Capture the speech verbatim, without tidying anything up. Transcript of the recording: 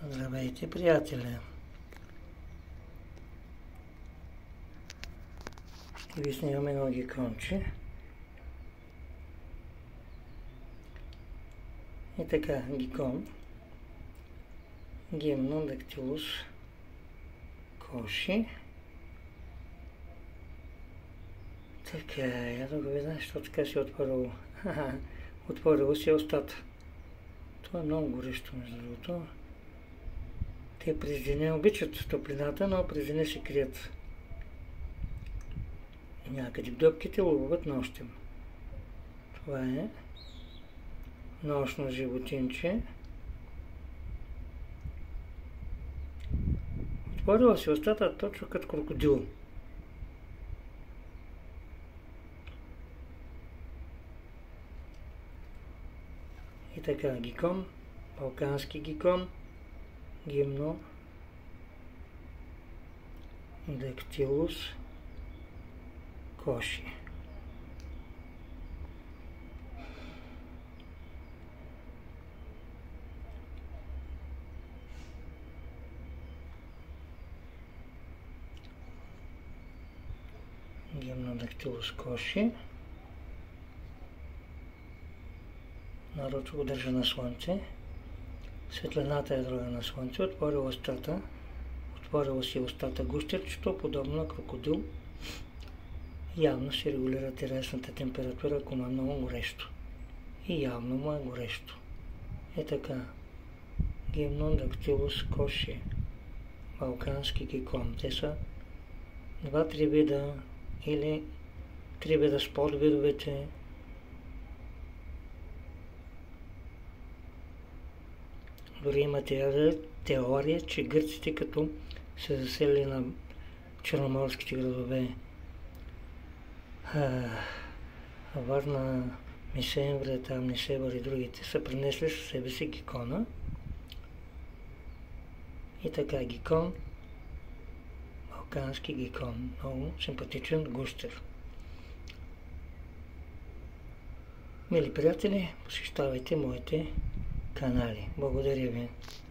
Здравейте, приятели! Ще ви снимам едно гиконче. И така, гикон. Гимнодактилус коши. Така, я да го видя, защото така си отворило. Отворило си устата. Това е много горещо, между другото. Те през деня обичат топлината, но през деня се крият някъде в дъбките, ловуват нощем. Това е нощно животинче. Отворила си устата точно като крокодил. И така, гикон, балкански гикон, гимнодактилус коши. Гимнодактилус коши. Народ го държа на слънце. Светлината е друга на слънце. Отворила устата. Отворила си устата гущерчето, подобно на крокодил. Явно се регулира телесната температура, ако му е много горещо. И явно му е горещо. Е така. Гимнодактилус коши. Балкански гикон. Те са два-три вида или три вида с подвидовете. Дори има теория, че гърците, като се заселили на черноморските градове Варна, Мисемвре, там Несебър и другите, са принесли със себе си гикона. И така, гикон, балкански гикон, много симпатичен гущер. Мили приятели, посещавайте моите канали. Благодаря ви.